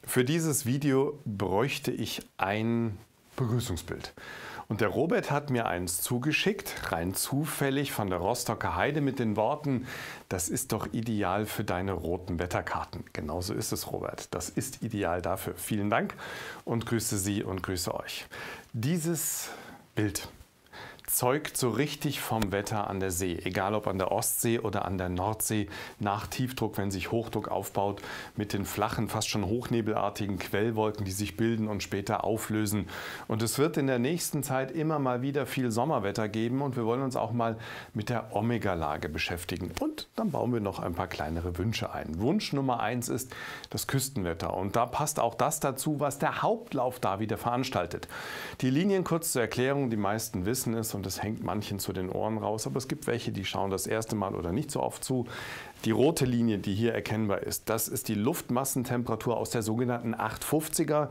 Für dieses Video bräuchte ich ein Begrüßungsbild. Und der Robert hat mir eins zugeschickt, rein zufällig von der Rostocker Heide mit den Worten: Das ist doch ideal für deine roten Wetterkarten. Genauso ist es, Robert. Das ist ideal dafür. Vielen Dank und grüße Sie und grüße euch. Dieses Bild zeugt so richtig vom Wetter an der See, egal ob an der Ostsee oder an der Nordsee, nach Tiefdruck, wenn sich Hochdruck aufbaut, mit den flachen, fast schon hochnebelartigen Quellwolken, die sich bilden und später auflösen. Und es wird in der nächsten Zeit immer mal wieder viel Sommerwetter geben und wir wollen uns auch mal mit der Omega-Lage beschäftigen. Und dann bauen wir noch ein paar kleinere Wünsche ein. Wunsch Nummer 1 ist das Küstenwetter und da passt auch das dazu, was der Hauptlauf da wieder veranstaltet. Die Linien kurz zur Erklärung, die meisten wissen es und es hängt manchen zu den Ohren raus, aber es gibt welche, die schauen das erste Mal oder nicht so oft zu. Die rote Linie, die hier erkennbar ist, das ist die Luftmassentemperatur aus der sogenannten 850er.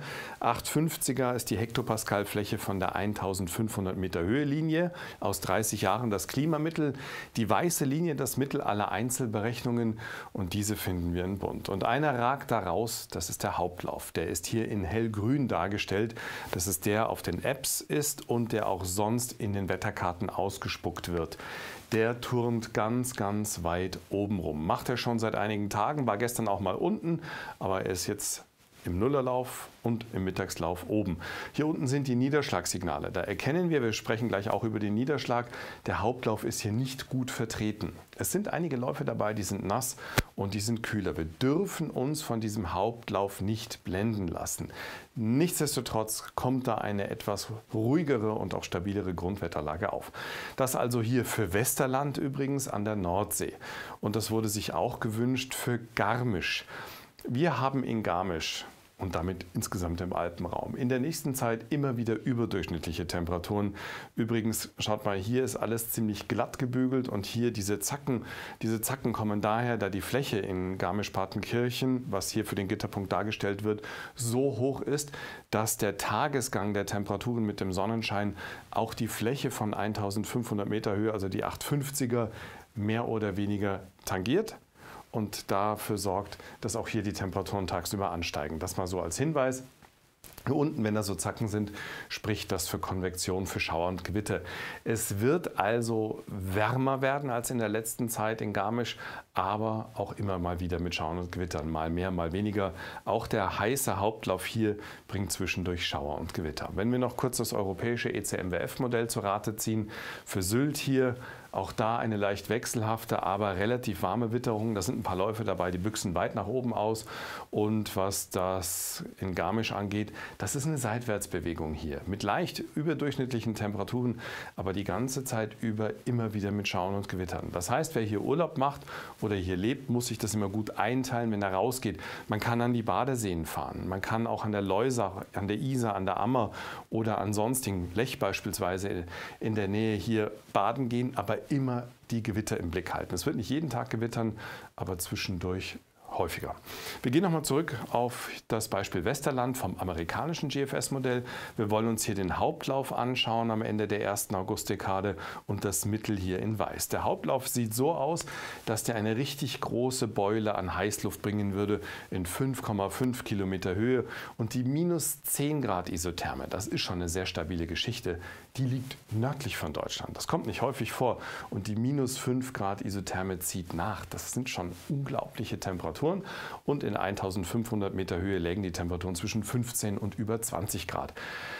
850er ist die Hektopaskalfläche von der 1500 Meter Höhe-Linie aus 30 Jahren das Klimamittel. Die weiße Linie das Mittel aller Einzelberechnungen und diese finden wir in bunt. Und einer ragt da raus, das ist der Hauptlauf. Der ist hier in hellgrün dargestellt. Das ist der auf den Apps ist und der auch sonst in den Wetterkarten ausgespuckt wird. Der turnt ganz, ganz weit oben rum. Macht er schon seit einigen Tagen, war gestern auch mal unten, aber er ist jetzt im Nullerlauf und im Mittagslauf oben. Hier unten sind die Niederschlagssignale. Da erkennen wir sprechen gleich auch über den Niederschlag, der Hauptlauf ist hier nicht gut vertreten. Es sind einige Läufe dabei, die sind nass und die sind kühler. Wir dürfen uns von diesem Hauptlauf nicht blenden lassen. Nichtsdestotrotz kommt da eine etwas ruhigere und auch stabilere Grundwetterlage auf. Das also hier für Westerland übrigens an der Nordsee. Und das wurde sich auch gewünscht für Garmisch. Wir haben in Garmisch und damit insgesamt im Alpenraum in der nächsten Zeit immer wieder überdurchschnittliche Temperaturen. Übrigens, schaut mal, hier ist alles ziemlich glatt gebügelt und hier diese Zacken kommen daher, da die Fläche in Garmisch-Partenkirchen, was hier für den Gitterpunkt dargestellt wird, so hoch ist, dass der Tagesgang der Temperaturen mit dem Sonnenschein auch die Fläche von 1500 Meter Höhe, also die 850er, mehr oder weniger tangiert und dafür sorgt, dass auch hier die Temperaturen tagsüber ansteigen. Das mal so als Hinweis. Hier unten, wenn da so Zacken sind, spricht das für Konvektion, für Schauer und Gewitter. Es wird also wärmer werden als in der letzten Zeit in Garmisch, aber auch immer mal wieder mit Schauern und Gewittern, mal mehr, mal weniger. Auch der heiße Hauptlauf hier bringt zwischendurch Schauer und Gewitter. Wenn wir noch kurz das europäische ECMWF-Modell zu Rate ziehen, für Sylt hier, auch da eine leicht wechselhafte, aber relativ warme Witterung. Da sind ein paar Läufe dabei, die büchsen weit nach oben aus. Und was das in Garmisch angeht, das ist eine Seitwärtsbewegung hier mit leicht überdurchschnittlichen Temperaturen, aber die ganze Zeit über immer wieder mit Schauern und Gewittern. Das heißt, wer hier Urlaub macht oder hier lebt, muss sich das immer gut einteilen, wenn er rausgeht. Man kann an die Badeseen fahren, man kann auch an der Loisach, an der Isar, an der Ammer oder an sonstigen Lech beispielsweise in der Nähe hier baden gehen, aber immer die Gewitter im Blick halten. Es wird nicht jeden Tag gewittern, aber zwischendurch häufiger. Wir gehen nochmal zurück auf das Beispiel Westerland vom amerikanischen GFS-Modell. Wir wollen uns hier den Hauptlauf anschauen am Ende der ersten Augustdekade und das Mittel hier in Weiß. Der Hauptlauf sieht so aus, dass der eine richtig große Beule an Heißluft bringen würde in 5,5 Kilometer Höhe und die minus 10 Grad Isotherme, das ist schon eine sehr stabile Geschichte, die liegt nördlich von Deutschland. Das kommt nicht häufig vor und die minus 5 Grad Isotherme zieht nach. Das sind schon unglaubliche Temperaturen. Und in 1500 Meter Höhe lägen die Temperaturen zwischen 15 und über 20 Grad.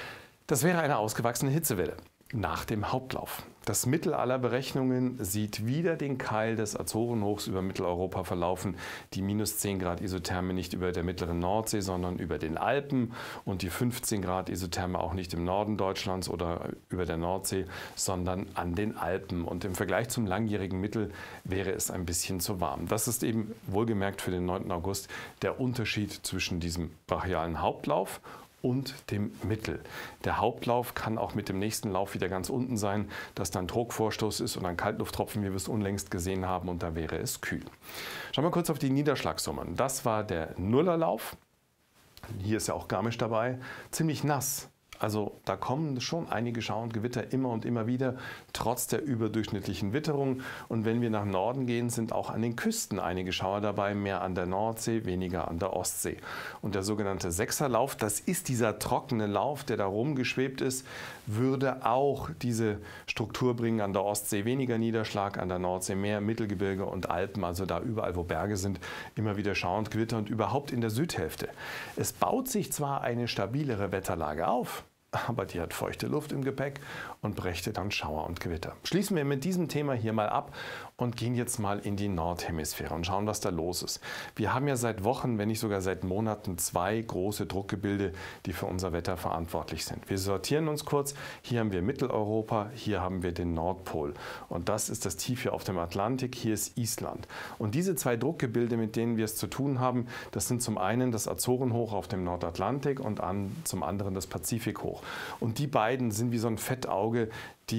Das wäre eine ausgewachsene Hitzewelle nach dem Hauptlauf. Das Mittel aller Berechnungen sieht wieder den Keil des Azorenhochs über Mitteleuropa verlaufen. Die minus 10 Grad Isotherme nicht über der mittleren Nordsee, sondern über den Alpen und die 15 Grad Isotherme auch nicht im Norden Deutschlands oder über der Nordsee, sondern an den Alpen. Und im Vergleich zum langjährigen Mittel wäre es ein bisschen zu warm. Das ist eben wohlgemerkt für den 9. August der Unterschied zwischen diesem brachialen Hauptlauf und dem Mittel. Der Hauptlauf kann auch mit dem nächsten Lauf wieder ganz unten sein, dass dann Druckvorstoß ist und ein Kaltlufttropfen, wie wir es unlängst gesehen haben, und da wäre es kühl. Schauen wir kurz auf die Niederschlagssummen. Das war der Nullerlauf. Hier ist ja auch Garmisch dabei. Ziemlich nass. Also da kommen schon einige Schauer und Gewitter immer und immer wieder, trotz der überdurchschnittlichen Witterung. Und wenn wir nach Norden gehen, sind auch an den Küsten einige Schauer dabei, mehr an der Nordsee, weniger an der Ostsee. Und der sogenannte Sechserlauf, das ist dieser trockene Lauf, der da rumgeschwebt ist, würde auch diese Struktur bringen. An der Ostsee weniger Niederschlag, an der Nordsee mehr, Mittelgebirge und Alpen, also da überall, wo Berge sind, immer wieder Schauer und Gewitter und überhaupt in der Südhälfte. Es baut sich zwar eine stabilere Wetterlage auf, aber die hat feuchte Luft im Gepäck und brächte dann Schauer und Gewitter. Schließen wir mit diesem Thema hier mal ab und gehen jetzt mal in die Nordhemisphäre und schauen, was da los ist. Wir haben ja seit Wochen, wenn nicht sogar seit Monaten, zwei große Druckgebilde, die für unser Wetter verantwortlich sind. Wir sortieren uns kurz. Hier haben wir Mitteleuropa, hier haben wir den Nordpol. Und das ist das Tief hier auf dem Atlantik, hier ist Island. Und diese zwei Druckgebilde, mit denen wir es zu tun haben, das sind zum einen das Azorenhoch auf dem Nordatlantik und zum anderen das Pazifikhoch. Und die beiden sind wie so ein Fettauge,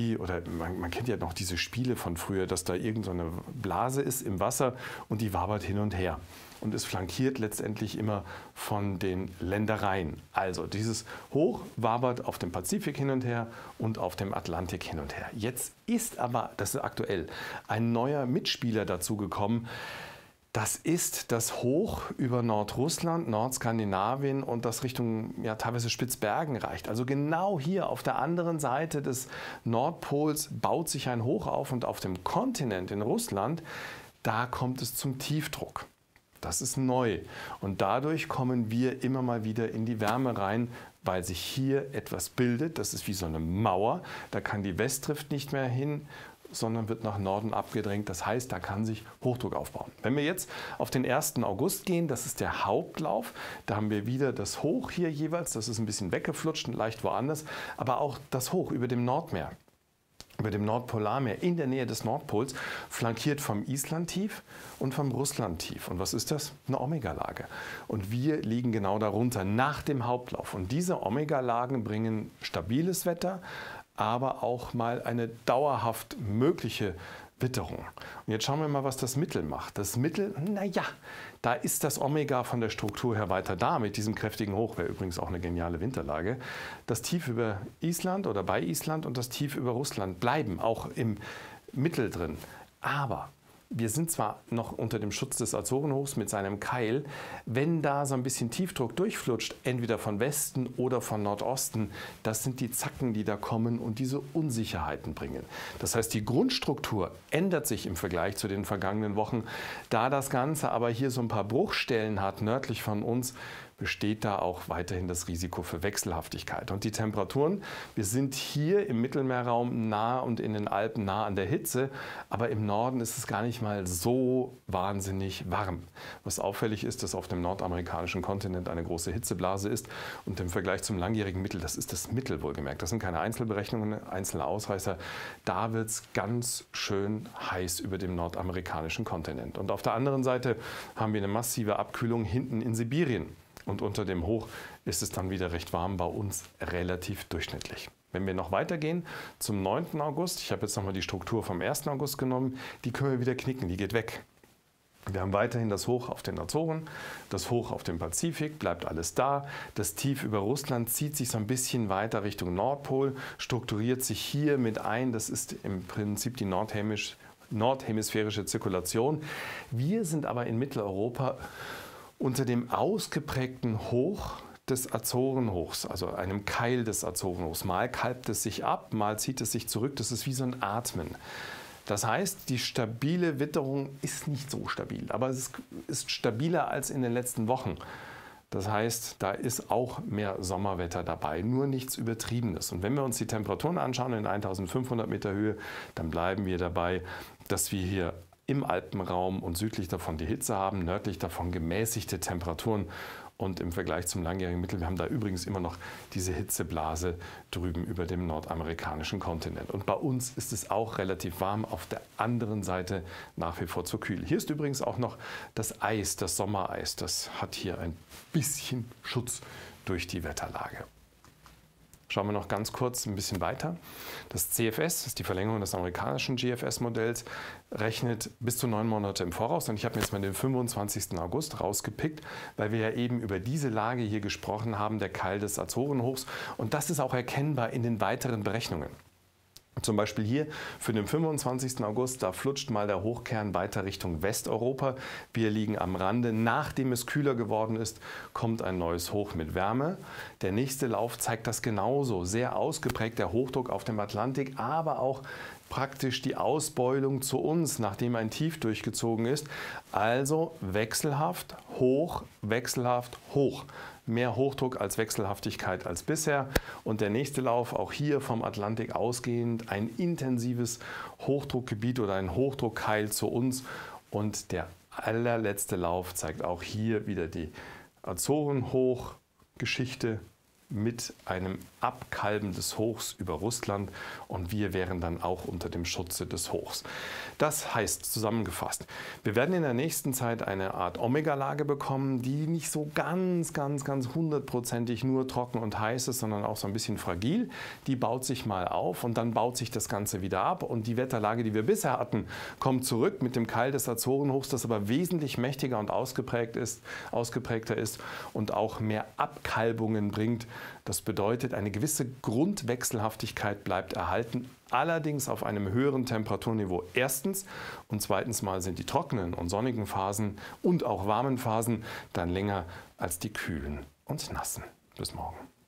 man kennt ja noch diese Spiele von früher, dass da irgend so eine Blase ist im Wasser und die wabert hin und her. Und es flankiert letztendlich immer von den Ländereien. Also dieses Hoch wabert auf dem Pazifik hin und her und auf dem Atlantik hin und her. Jetzt ist aber, das ist aktuell, ein neuer Mitspieler dazugekommen. Das ist das Hoch über Nordrussland, Nordskandinavien und das Richtung teilweise Spitzbergen reicht. Also genau hier auf der anderen Seite des Nordpols baut sich ein Hoch auf und auf dem Kontinent in Russland, da kommt es zum Tiefdruck. Das ist neu und dadurch kommen wir immer mal wieder in die Wärme rein, weil sich hier etwas bildet. Das ist wie so eine Mauer, da kann die Westdrift nicht mehr hin, sondern wird nach Norden abgedrängt. Das heißt, da kann sich Hochdruck aufbauen. Wenn wir jetzt auf den 1. August gehen, das ist der Hauptlauf, da haben wir wieder das Hoch hier jeweils, das ist ein bisschen weggeflutscht und leicht woanders, aber auch das Hoch über dem Nordmeer, über dem Nordpolarmeer in der Nähe des Nordpols, flankiert vom Islandtief und vom Russlandtief. Und was ist das? Eine Omega-Lage. Und wir liegen genau darunter nach dem Hauptlauf. Und diese Omega-Lagen bringen stabiles Wetter, aber auch mal eine dauerhaft mögliche Witterung. Und jetzt schauen wir mal, was das Mittel macht. Das Mittel, naja, da ist das Omega von der Struktur her weiter da. Mit diesem kräftigen Hoch wäre übrigens auch eine geniale Winterlage. Das Tief über Island oder bei Island und das Tief über Russland bleiben auch im Mittel drin. Aber wir sind zwar noch unter dem Schutz des Azorenhochs mit seinem Keil, wenn da so ein bisschen Tiefdruck durchflutscht, entweder von Westen oder von Nordosten, das sind die Zacken, die da kommen und diese Unsicherheiten bringen. Das heißt, die Grundstruktur ändert sich im Vergleich zu den vergangenen Wochen. Da das Ganze aber hier so ein paar Bruchstellen hat, nördlich von uns, besteht da auch weiterhin das Risiko für Wechselhaftigkeit. Und die Temperaturen, wir sind hier im Mittelmeerraum nah und in den Alpen nah an der Hitze, aber im Norden ist es gar nicht mal so wahnsinnig warm. Was auffällig ist, dass auf dem nordamerikanischen Kontinent eine große Hitzeblase ist und im Vergleich zum langjährigen Mittel, das ist das Mittel wohlgemerkt, das sind keine Einzelberechnungen, einzelne Ausreißer, da wird es ganz schön heiß über dem nordamerikanischen Kontinent. Und auf der anderen Seite haben wir eine massive Abkühlung hinten in Sibirien. Und unter dem Hoch ist es dann wieder recht warm, bei uns relativ durchschnittlich. Wenn wir noch weitergehen zum 9. August, ich habe jetzt nochmal die Struktur vom 1. August genommen, die können wir wieder knicken, die geht weg. Wir haben weiterhin das Hoch auf den Azoren, das Hoch auf dem Pazifik, bleibt alles da. Das Tief über Russland zieht sich so ein bisschen weiter Richtung Nordpol, strukturiert sich hier mit ein. Das ist im Prinzip die nordhemisphärische Zirkulation. Wir sind aber in Mitteleuropa unter dem ausgeprägten Hoch des Azorenhochs, also einem Keil des Azorenhochs. Mal kalbt es sich ab, mal zieht es sich zurück. Das ist wie so ein Atmen. Das heißt, die stabile Witterung ist nicht so stabil, aber es ist stabiler als in den letzten Wochen. Das heißt, da ist auch mehr Sommerwetter dabei, nur nichts Übertriebenes. Und wenn wir uns die Temperaturen anschauen in 1500 Meter Höhe, dann bleiben wir dabei, dass wir hier im Alpenraum und südlich davon die Hitze haben, nördlich davon gemäßigte Temperaturen und im Vergleich zum langjährigen Mittel, wir haben da übrigens immer noch diese Hitzeblase drüben über dem nordamerikanischen Kontinent. Und bei uns ist es auch relativ warm, auf der anderen Seite nach wie vor zu kühl. Hier ist übrigens auch noch das Eis, das Sommereis, das hat hier ein bisschen Schutz durch die Wetterlage. Schauen wir noch ganz kurz ein bisschen weiter. Das CFS, das ist die Verlängerung des amerikanischen GFS-Modells, rechnet bis zu 9 Monate im Voraus. Und ich habe mir jetzt mal den 25. August rausgepickt, weil wir ja eben über diese Lage hier gesprochen haben, der Keil des Azorenhochs. Und das ist auch erkennbar in den weiteren Berechnungen. Zum Beispiel hier für den 25. August, da flutscht mal der Hochkern weiter Richtung Westeuropa. Wir liegen am Rande. Nachdem es kühler geworden ist, kommt ein neues Hoch mit Wärme. Der nächste Lauf zeigt das genauso. Sehr ausgeprägt der Hochdruck auf dem Atlantik, aber auch praktisch die Ausbeulung zu uns, nachdem ein Tief durchgezogen ist. Also wechselhaft, hoch, wechselhaft, hoch. Mehr Hochdruck als Wechselhaftigkeit als bisher. Und der nächste Lauf, auch hier vom Atlantik ausgehend, ein intensives Hochdruckgebiet oder ein Hochdruckkeil zu uns. Und der allerletzte Lauf zeigt auch hier wieder die Azorenhochgeschichte mit einem Abkalben des Hochs über Russland, und wir wären dann auch unter dem Schutze des Hochs. Das heißt zusammengefasst, wir werden in der nächsten Zeit eine Art Omega-Lage bekommen, die nicht so ganz hundertprozentig nur trocken und heiß ist, sondern auch so ein bisschen fragil. Die baut sich mal auf und dann baut sich das Ganze wieder ab, und die Wetterlage, die wir bisher hatten, kommt zurück mit dem Keil des Azorenhochs, das aber wesentlich mächtiger und ausgeprägter ist und auch mehr Abkalbungen bringt. Das bedeutet, eine gewisse Grundwechselhaftigkeit bleibt erhalten, allerdings auf einem höheren Temperaturniveau erstens, und zweitens mal sind die trockenen und sonnigen Phasen und auch warmen Phasen dann länger als die kühlen und nassen. Bis morgen.